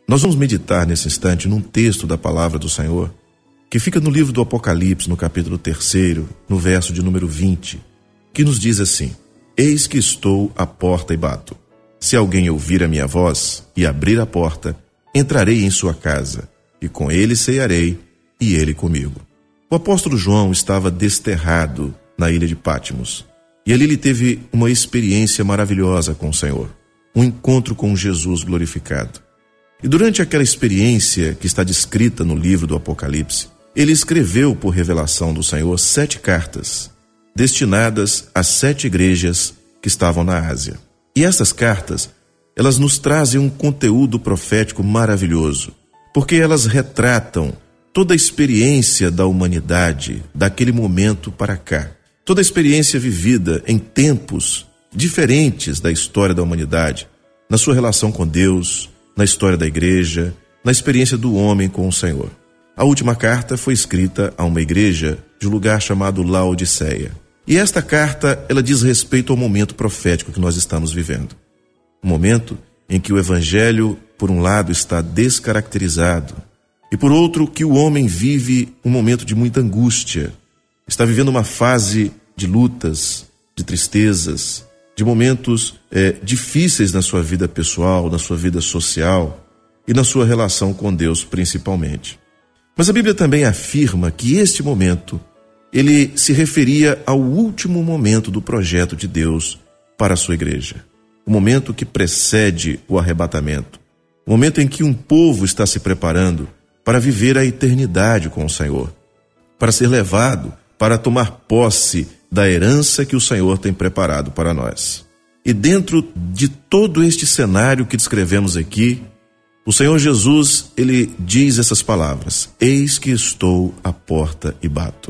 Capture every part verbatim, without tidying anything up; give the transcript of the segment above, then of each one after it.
Nós vamos meditar nesse instante num texto da palavra do Senhor, que fica no livro do Apocalipse, no capítulo terceiro, no verso de número vinte, que nos diz assim: Eis que estou à porta e bato. Se alguém ouvir a minha voz e abrir a porta, entrarei em sua casa, e com ele cearei, e ele comigo. O apóstolo João estava desterrado na ilha de Pátimos, e ali ele teve uma experiência maravilhosa com o Senhor, um encontro com Jesus glorificado. E durante aquela experiência que está descrita no livro do Apocalipse, ele escreveu por revelação do Senhor sete cartas, destinadas às sete igrejas que estavam na Ásia. E essas cartas, elas nos trazem um conteúdo profético maravilhoso, porque elas retratam toda a experiência da humanidade daquele momento para cá. Toda a experiência vivida em tempos diferentes da história da humanidade, na sua relação com Deus, na história da igreja, na experiência do homem com o Senhor. A última carta foi escrita a uma igreja de um lugar chamado Laodiceia. E esta carta, ela diz respeito ao momento profético que nós estamos vivendo. Um momento em que o evangelho, por um lado, está descaracterizado, e por outro, que o homem vive um momento de muita angústia, está vivendo uma fase de lutas, de tristezas, de momentos é, difíceis na sua vida pessoal, na sua vida social e na sua relação com Deus principalmente. Mas a Bíblia também afirma que este momento, ele se referia ao último momento do projeto de Deus para a sua igreja. O momento que precede o arrebatamento. O momento em que um povo está se preparando para viver a eternidade com o Senhor. Para ser levado, para tomar posse da herança que o Senhor tem preparado para nós. E dentro de todo este cenário que descrevemos aqui, o Senhor Jesus, ele diz essas palavras: Eis que estou à porta e bato.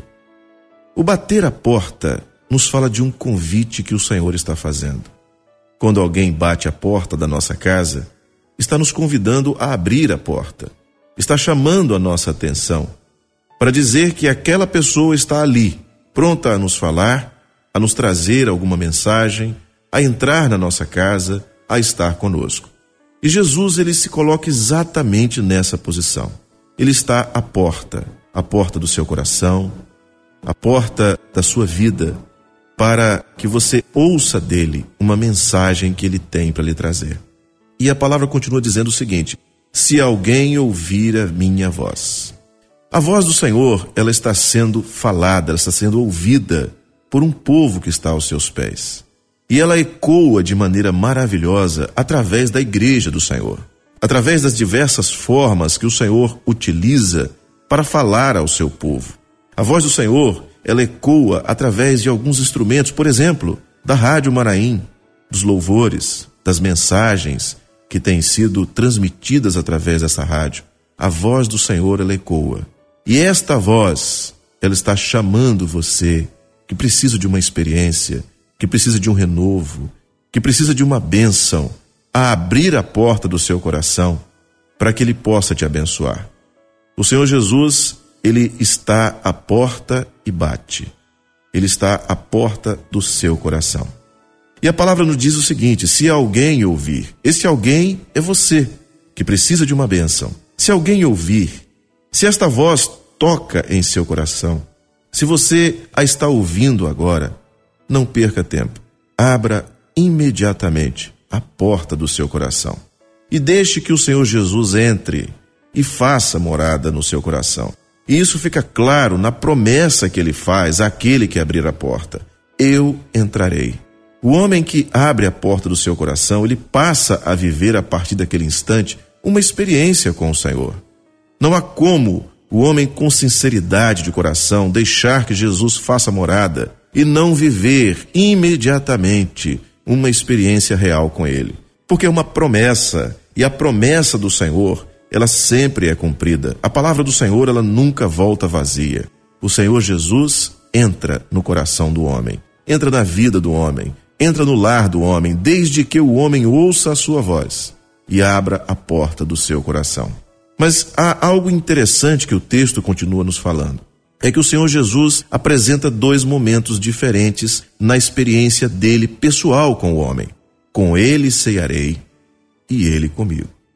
O bater à porta nos fala de um convite que o Senhor está fazendo. Quando alguém bate à porta da nossa casa, está nos convidando a abrir a porta. Está chamando a nossa atenção para dizer que aquela pessoa está ali, pronta a nos falar, a nos trazer alguma mensagem, a entrar na nossa casa, a estar conosco. E Jesus, ele se coloca exatamente nessa posição. Ele está à porta, à porta do seu coração, à porta da sua vida, para que você ouça dele uma mensagem que ele tem para lhe trazer. E a palavra continua dizendo o seguinte: se alguém ouvir a minha voz. A voz do Senhor, ela está sendo falada, ela está sendo ouvida por um povo que está aos seus pés. E ela ecoa de maneira maravilhosa através da igreja do Senhor, através das diversas formas que o Senhor utiliza para falar ao seu povo. A voz do Senhor, ela ecoa através de alguns instrumentos, por exemplo, da Rádio Maraim, dos louvores, das mensagens que têm sido transmitidas através dessa rádio. A voz do Senhor, ela ecoa. E esta voz, ela está chamando você, que precisa de uma experiência, que precisa de um renovo, que precisa de uma bênção, a abrir a porta do seu coração para que ele possa te abençoar. O Senhor Jesus, ele está à porta e bate. Ele está à porta do seu coração. E a palavra nos diz o seguinte: se alguém ouvir, esse alguém é você, que precisa de uma bênção. Se alguém ouvir, se esta voz toca em seu coração, se você a está ouvindo agora, não perca tempo. Abra imediatamente a porta do seu coração e deixe que o Senhor Jesus entre e faça morada no seu coração. E isso fica claro na promessa que ele faz àquele que abrir a porta: eu entrarei. O homem que abre a porta do seu coração, ele passa a viver a partir daquele instante uma experiência com o Senhor. Não há como o homem com sinceridade de coração deixar que Jesus faça morada e não viver imediatamente uma experiência real com ele. Porque é uma promessa, e a promessa do Senhor, ela sempre é cumprida. A palavra do Senhor, ela nunca volta vazia. O Senhor Jesus entra no coração do homem, entra na vida do homem, entra no lar do homem, desde que o homem ouça a sua voz e abra a porta do seu coração. Mas há algo interessante que o texto continua nos falando. É que o Senhor Jesus apresenta dois momentos diferentes na experiência dele pessoal com o homem. Com ele cearei e ele comigo.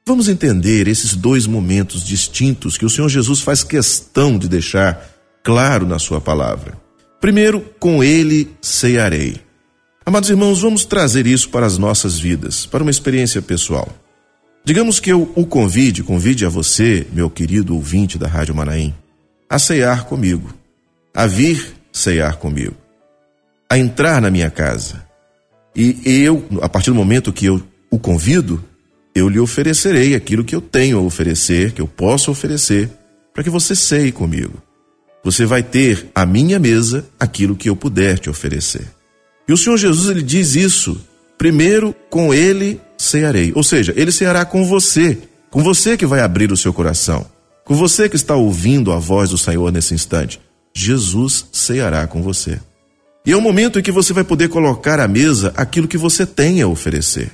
Vamos entender esses dois momentos distintos que o Senhor Jesus faz questão de deixar claro na sua palavra. Primeiro, com ele cearei. Amados irmãos, vamos trazer isso para as nossas vidas, para uma experiência pessoal. Digamos que eu o convide, convide a você, meu querido ouvinte da Rádio Manaim, a cear comigo, a vir cear comigo, a entrar na minha casa. E eu, a partir do momento que eu o convido, eu lhe oferecerei aquilo que eu tenho a oferecer, que eu posso oferecer, para que você ceie comigo. Você vai ter à minha mesa aquilo que eu puder te oferecer. E o Senhor Jesus, ele diz isso, primeiro com ele cearei, ou seja, ele ceará com você, com você que vai abrir o seu coração, com você que está ouvindo a voz do Senhor nesse instante. Jesus ceará com você. E é um momento em que você vai poder colocar à mesa aquilo que você tem a oferecer.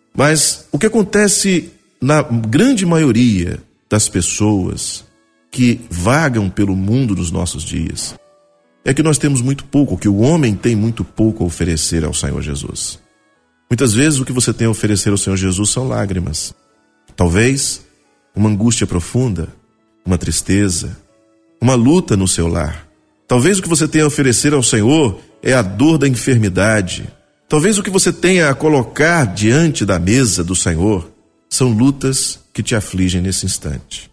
Mas o que acontece na grande maioria das pessoas que vagam pelo mundo nos nossos dias é que nós temos muito pouco, que o homem tem muito pouco a oferecer ao Senhor Jesus. Muitas vezes o que você tem a oferecer ao Senhor Jesus são lágrimas. Talvez uma angústia profunda, uma tristeza, uma luta no seu lar. Talvez o que você tenha a oferecer ao Senhor é a dor da enfermidade. Talvez o que você tenha a colocar diante da mesa do Senhor são lutas que te afligem nesse instante.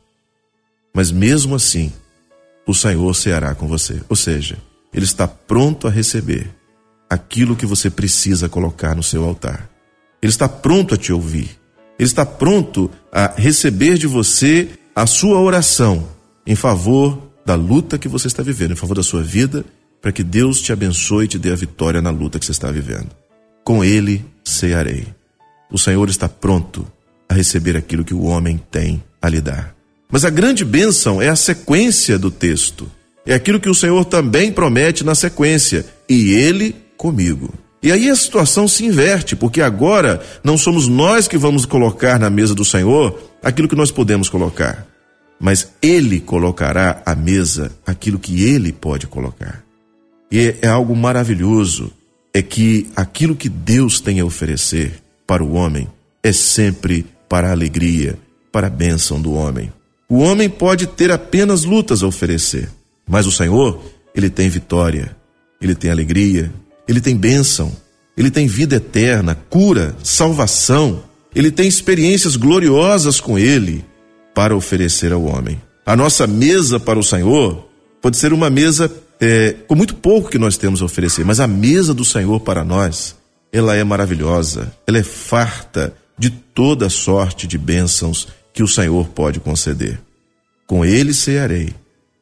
Mas mesmo assim, o Senhor ceará com você. Ou seja, Ele está pronto a receber aquilo que você precisa colocar no seu altar. Ele está pronto a te ouvir. Ele está pronto a receber de você a sua oração em favor da luta que você está vivendo, em favor da sua vida, para que Deus te abençoe e te dê a vitória na luta que você está vivendo. Com Ele cearei. O Senhor está pronto a receber aquilo que o homem tem a lhe dar. Mas a grande bênção é a sequência do texto. É aquilo que o Senhor também promete na sequência. E Ele comigo. E aí a situação se inverte, porque agora não somos nós que vamos colocar na mesa do Senhor aquilo que nós podemos colocar. Mas Ele colocará à mesa aquilo que Ele pode colocar. E é, é algo maravilhoso, é que aquilo que Deus tem a oferecer para o homem é sempre para a alegria, para a bênção do homem. O homem pode ter apenas lutas a oferecer, mas o Senhor, Ele tem vitória, Ele tem alegria, Ele tem bênção, Ele tem vida eterna, cura, salvação, Ele tem experiências gloriosas com Ele para oferecer ao homem. A nossa mesa para o Senhor pode ser uma mesa é, com muito pouco que nós temos a oferecer, mas a mesa do Senhor para nós, ela é maravilhosa, ela é farta de toda sorte de bênçãos que o Senhor pode conceder. Com Ele cearei,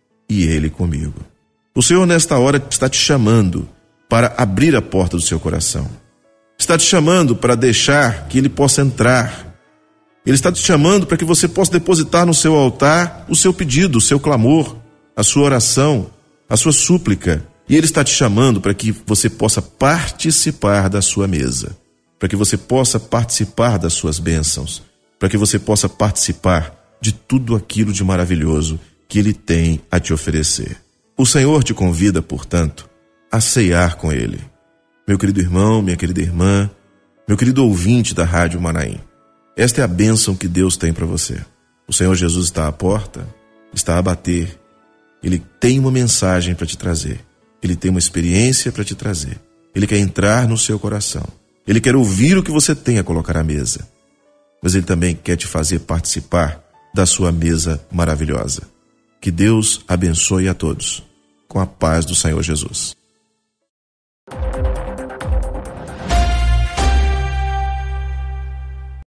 e Ele comigo. O Senhor nesta hora está te chamando para abrir a porta do seu coração. Está te chamando para deixar que Ele possa entrar. Ele está te chamando para que você possa depositar no seu altar o seu pedido, o seu clamor, a sua oração, a sua súplica. E Ele está te chamando para que você possa participar da sua mesa, para que você possa participar das suas bênçãos, para que você possa participar de tudo aquilo de maravilhoso que Ele tem a te oferecer. O Senhor te convida, portanto, a cear com Ele. Meu querido irmão, minha querida irmã, meu querido ouvinte da Rádio Manaim, esta é a bênção que Deus tem para você. O Senhor Jesus está à porta, está a bater. Ele tem uma mensagem para te trazer. Ele tem uma experiência para te trazer. Ele quer entrar no seu coração. Ele quer ouvir o que você tem a colocar à mesa. Mas Ele também quer te fazer participar da sua mesa maravilhosa. Que Deus abençoe a todos, com a paz do Senhor Jesus.